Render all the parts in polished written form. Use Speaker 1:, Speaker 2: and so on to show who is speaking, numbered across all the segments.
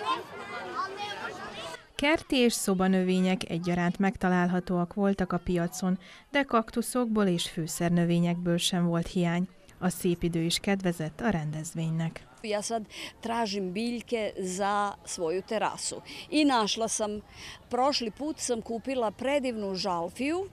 Speaker 1: Kerti és szobanövények egyaránt megtalálhatóak voltak a piacon, de kaktuszokból és fűszernövényekből sem volt hiány. A szép idő is kedvezett a rendezvénynek.
Speaker 2: Ja sad tražim biljke za svoju terasu i našla sam, prošli put sam kupila predivnu žalfiju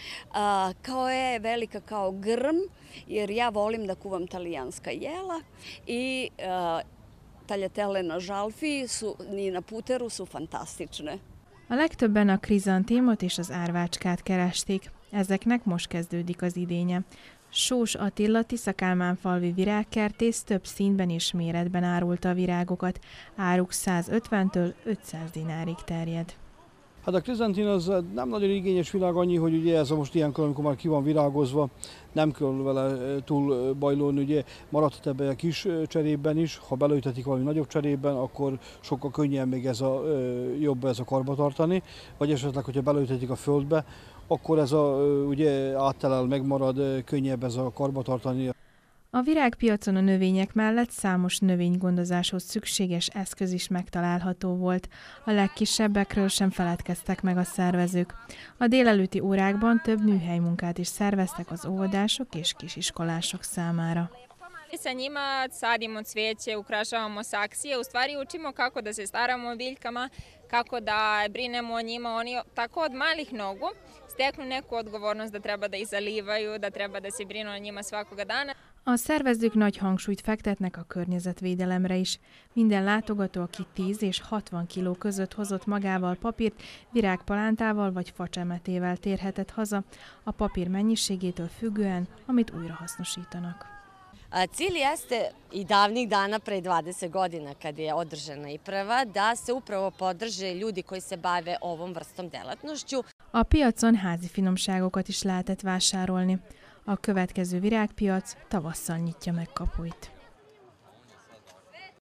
Speaker 2: koja je velika kao grm, jer ja volim da kuvam talijanska jela i tagliatelle na žalfiji i na puteru su fantastične.
Speaker 1: A legtöbben a krizantémot és az árvácskát keresték. Ezeknek most kezdődik az idénye. Sós Attila tiszakálmánfalvi virágkertész több színben és méretben árulta a virágokat. Áruk 150-től 500 dinárig terjed.
Speaker 3: Hát a krizantin az nem nagyon igényes virág, annyi, hogy ugye ez a most ilyenkor, amikor már ki van virágozva, nem kell vele túl bajlódni, ugye maradhat ebbe a kis cserében is, ha belőtetik valami nagyobb cserében, akkor sokkal könnyebb még jobb ez a karba tartani, vagy esetleg, hogyha belőtetik a földbe, akkor ez ugye áttelel, megmarad, könnyebb ez a karba tartani.
Speaker 1: A virágpiacon a növények mellett számos növénygondozáshoz szükséges eszköz is megtalálható volt. A legkisebbekről sem feledkeztek meg a szervezők. A délelőtti órákban több műhelymunkát is szerveztek az óvodások és kisiskolások számára.
Speaker 4: Sa njima sadimo cvijeće, ukrašavamo saksije, u stvari učimo kako da se staramo o biljkama, kako da brinemo o njima. Oni tako od malih nogu steknu neku odgovornost da treba da ih zalivaju, da treba da se brinu o njima svakoga dana.
Speaker 1: A szervezők nagy hangsúlyt fektetnek a környezetvédelemre is. Minden látogató, aki 10 és 60 kiló között hozott magával papírt, virágpalántával vagy facsemetével térhetett haza, a papír mennyiségétől függően, amit újrahasznosítanak.
Speaker 5: Cilj jeste i davnih dana pre 20 godina kad je održana i prva da se upravo podrže ljudi koji se bave ovom vrstom delatnošću.
Speaker 1: A piacon házi finomságokat is lehetett vásárolni. A következő virágpiac tavasszal nyitja meg kapuit.